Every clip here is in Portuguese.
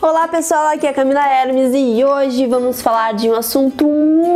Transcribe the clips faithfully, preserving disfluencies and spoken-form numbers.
Olá pessoal, aqui é a Camila Hermes e hoje vamos falar de um assunto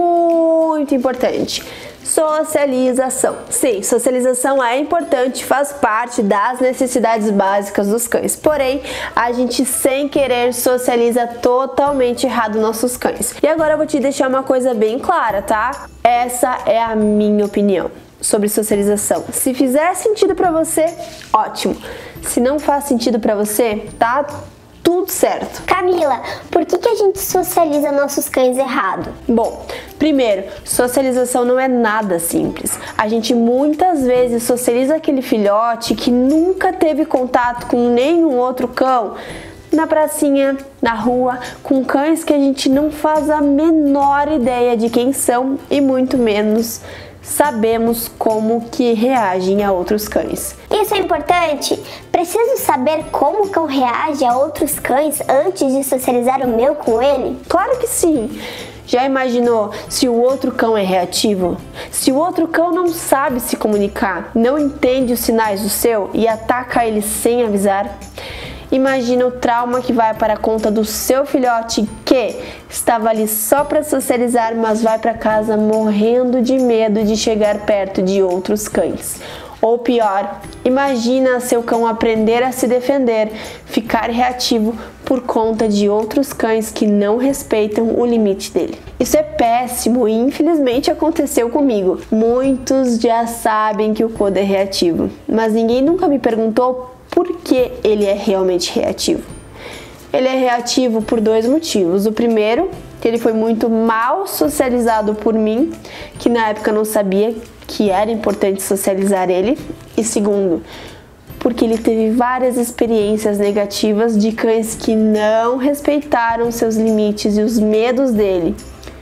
muito importante: socialização. Sim, socialização é importante, faz parte das necessidades básicas dos cães, porém a gente sem querer socializa totalmente errado nossos cães. E agora eu vou te deixar uma coisa bem clara, tá? Essa é a minha opinião sobre socialização. Se fizer sentido pra você, ótimo. Se não faz sentido pra você, tá tudo certo. Camila, por que, que a gente socializa nossos cães errado? Bom, primeiro, socialização não é nada simples. A gente muitas vezes socializa aquele filhote que nunca teve contato com nenhum outro cão, na pracinha, na rua, com cães que a gente não faz a menor ideia de quem são e muito menos sabemos como que reagem a outros cães. Isso é importante? Preciso saber como o cão reage a outros cães antes de socializar o meu com ele? Claro que sim! Já imaginou se o outro cão é reativo? Se o outro cão não sabe se comunicar, não entende os sinais do seu e ataca ele sem avisar? Imagina o trauma que vai para a conta do seu filhote que estava ali só para socializar, mas vai para casa morrendo de medo de chegar perto de outros cães. Ou pior, imagina seu cão aprender a se defender, ficar reativo por conta de outros cães que não respeitam o limite dele. Isso é péssimo e infelizmente aconteceu comigo. Muitos já sabem que o Koda é reativo, mas ninguém nunca me perguntou por que ele é realmente reativo. Ele é reativo por dois motivos. O primeiro, que ele foi muito mal socializado por mim, que na época não sabia que era importante socializar ele. E segundo, porque ele teve várias experiências negativas de cães que não respeitaram seus limites e os medos dele.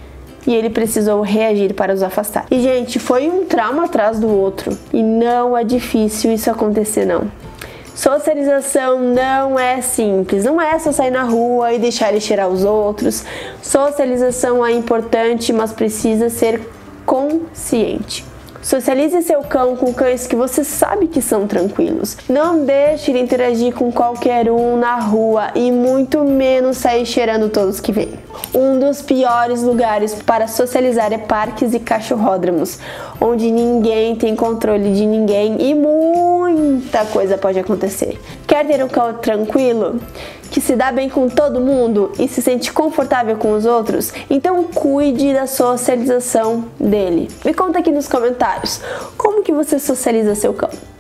E ele precisou reagir para os afastar. E gente, foi um trauma atrás do outro. E não é difícil isso acontecer não. Socialização não é simples, não é só sair na rua e deixar ele cheirar os outros. Socialização é importante, mas precisa ser consciente. Socialize seu cão com cães que você sabe que são tranquilos. Não deixe ele interagir com qualquer um na rua e muito menos sair cheirando todos que vêm. Um dos piores lugares para socializar é parques e cachorródromos, onde ninguém tem controle de ninguém e muita coisa pode acontecer. Quer ter um cão tranquilo, que se dá bem com todo mundo e se sente confortável com os outros? Então cuide da socialização dele. Me conta aqui nos comentários, como que você socializa seu cão?